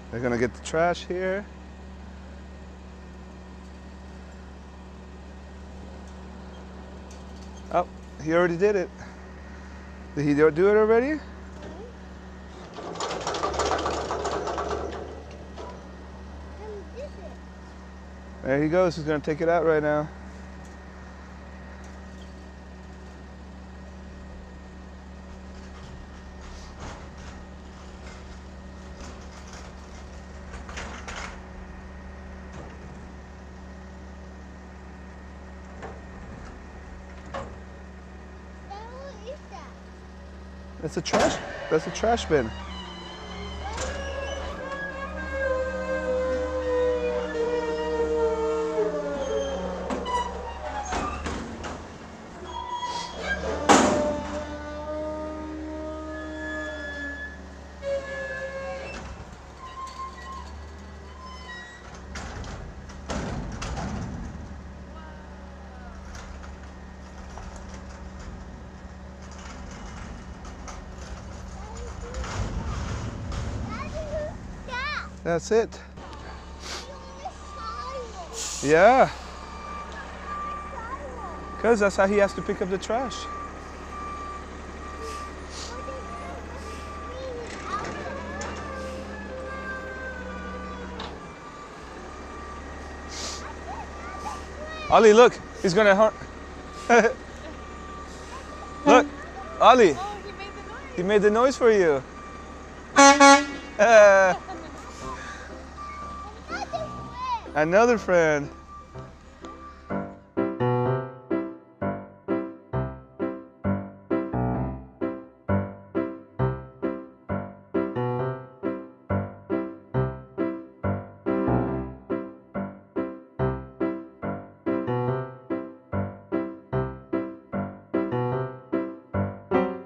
They're gonna get the trash here. Oh, he already did it. Did he do it already? There he goes. He's gonna take it out right now. That's a trash. That's a trash bin. That's it. Yeah. Because that's how he has to pick up the trash. Ollie, look. He's going to hunt. Look. Ollie. Oh, he made the noise. He made the noise for you. Another friend.